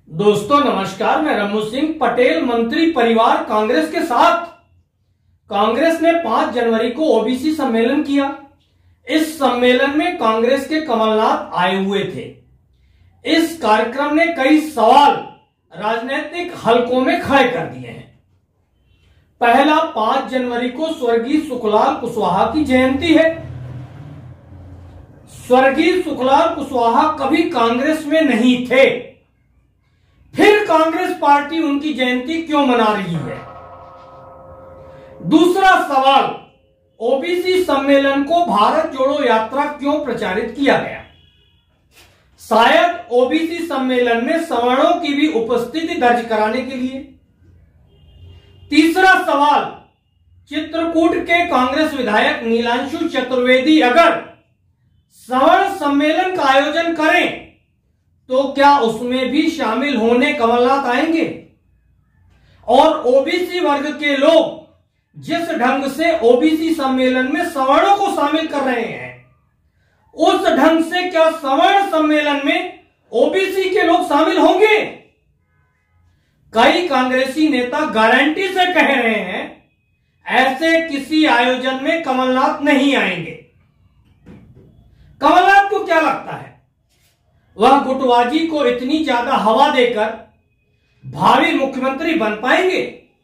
दोस्तों नमस्कार, मैं रमू सिंह। पटेल मंत्री परिवार कांग्रेस के साथ। कांग्रेस ने 5 जनवरी को ओबीसी सम्मेलन किया। इस सम्मेलन में कांग्रेस के कमलनाथ आए हुए थे। इस कार्यक्रम ने कई सवाल राजनीतिक हलकों में खड़े कर दिए हैं। पहला, 5 जनवरी को स्वर्गीय सुखलाल कुशवाहा की जयंती है। स्वर्गीय सुखलाल कुशवाहा कभी कांग्रेस में नहीं थे, फिर कांग्रेस पार्टी उनकी जयंती क्यों मना रही है? दूसरा सवाल, ओबीसी सम्मेलन को भारत जोड़ो यात्रा क्यों प्रचारित किया गया? शायद ओबीसी सम्मेलन में सवर्णों की भी उपस्थिति दर्ज कराने के लिए। तीसरा सवाल, चित्रकूट के कांग्रेस विधायक नीलांशु चतुर्वेदी अगर सवर्ण सम्मेलन का आयोजन करें तो क्या उसमें भी शामिल होने कमलनाथ आएंगे? और ओबीसी वर्ग के लोग जिस ढंग से ओबीसी सम्मेलन में सवर्णों को शामिल कर रहे हैं, उस ढंग से क्या सवर्ण सम्मेलन में ओबीसी के लोग शामिल होंगे? कई कांग्रेसी नेता गारंटी से कह रहे हैं ऐसे किसी आयोजन में कमलनाथ नहीं आएंगे। कमलनाथ को क्या लगता है, वह गुटबाजी को इतनी ज्यादा हवा देकर भावी मुख्यमंत्री बन पाएंगे?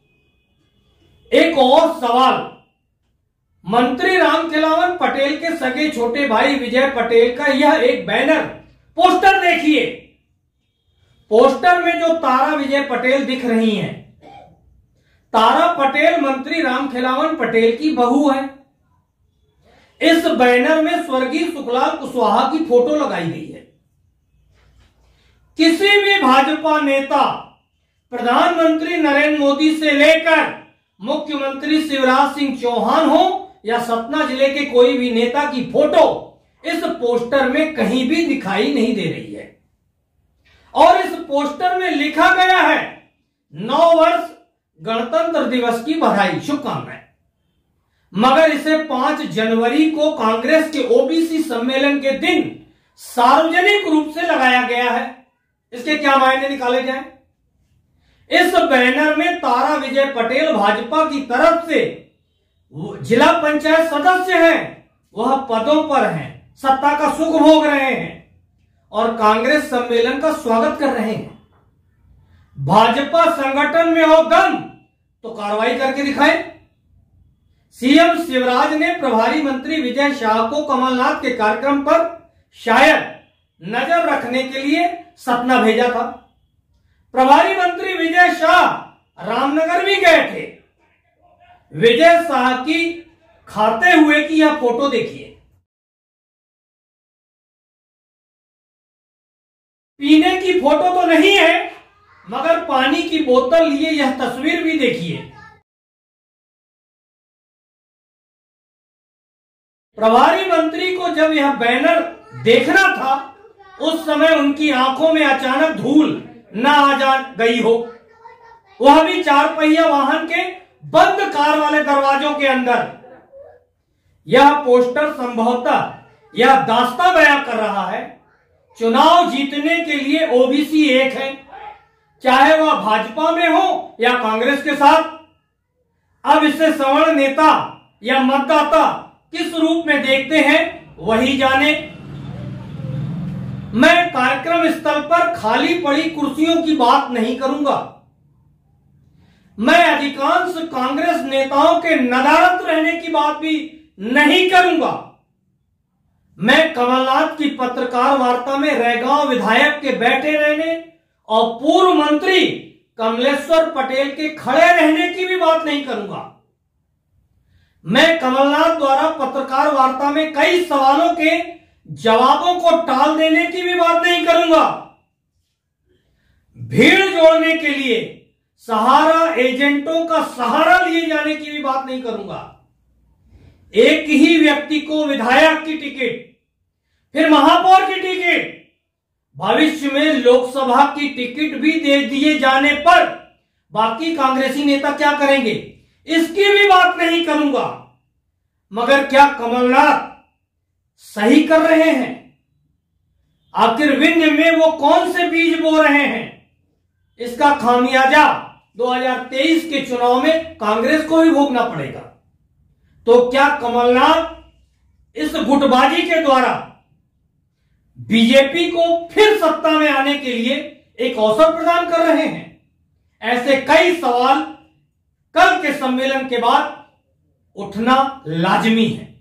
एक और सवाल, मंत्री रामखेलावन पटेल के सगे छोटे भाई विजय पटेल का यह एक बैनर पोस्टर देखिए। पोस्टर में जो तारा विजय पटेल दिख रही हैं, तारा पटेल मंत्री रामखेलावन पटेल की बहू है। इस बैनर में स्वर्गीय सुखलाल कुशवाहा की फोटो लगाई गई है। किसी भी भाजपा नेता, प्रधानमंत्री नरेंद्र मोदी से लेकर मुख्यमंत्री शिवराज सिंह चौहान हो या सतना जिले के कोई भी नेता की फोटो इस पोस्टर में कहीं भी दिखाई नहीं दे रही है। और इस पोस्टर में लिखा गया है 9 वर्ष गणतंत्र दिवस की बधाई, शुभकामनाएं। मगर इसे 5 जनवरी को कांग्रेस के ओबीसी सम्मेलन के दिन सार्वजनिक रूप से लगाया गया है। इसके क्या मायने निकाले जाएं? इस बैनर में तारा विजय पटेल भाजपा की तरफ से जिला पंचायत सदस्य हैं, वह पदों पर हैं, सत्ता का सुख भोग रहे हैं और कांग्रेस सम्मेलन का स्वागत कर रहे हैं। भाजपा संगठन में हो दम तो कार्रवाई करके दिखाए। सीएम शिवराज ने प्रभारी मंत्री विजय शाह को कमलनाथ के कार्यक्रम पर शायद नजर रखने के लिए सतना भेजा था। प्रभारी मंत्री विजय शाह रामनगर भी गए थे। विजय शाह की खाते हुए की यह फोटो देखिए। पीने की फोटो तो नहीं है, मगर पानी की बोतल लिए यह तस्वीर भी देखिए। प्रभारी मंत्री को जब यह बैनर देखना था, उस समय उनकी आंखों में अचानक धूल न आ जा गई हो, वह भी 4 पहिया वाहन के बंद कार वाले दरवाजों के अंदर। यह पोस्टर संभवतः यह दास्तां बयां कर रहा है, चुनाव जीतने के लिए ओबीसी एक है, चाहे वह भाजपा में हो या कांग्रेस के साथ। अब इसे सवर्ण नेता या मतदाता किस रूप में देखते हैं वही जाने। मैं कार्यक्रम स्थल पर खाली पड़ी कुर्सियों की बात नहीं करूंगा। मैं अधिकांश कांग्रेस नेताओं के नदारद रहने की बात भी नहीं करूंगा। मैं कमलनाथ की पत्रकार वार्ता में रैगांव विधायक के बैठे रहने और पूर्व मंत्री कमलेश्वर पटेल के खड़े रहने की भी बात नहीं करूंगा। मैं कमलनाथ द्वारा पत्रकार वार्ता में कई सवालों के जवाबों को टाल देने की भी बात नहीं करूंगा। भीड़ जोड़ने के लिए सहारा एजेंटों का सहारा लिए जाने की भी बात नहीं करूंगा। एक ही व्यक्ति को विधायक की टिकट, फिर महापौर की टिकट, भविष्य में लोकसभा की टिकट भी दे दिए जाने पर बाकी कांग्रेसी नेता क्या करेंगे, इसकी भी बात नहीं करूंगा। मगर क्या कमलनाथ सही कर रहे हैं? आखिर विंध्य में वो कौन से बीज बो रहे हैं? इसका खामियाजा 2023 के चुनाव में कांग्रेस को भी भोगना पड़ेगा। तो क्या कमलनाथ इस गुटबाजी के द्वारा बीजेपी को फिर सत्ता में आने के लिए एक अवसर प्रदान कर रहे हैं? ऐसे कई सवाल कल के सम्मेलन के बाद उठना लाजमी है।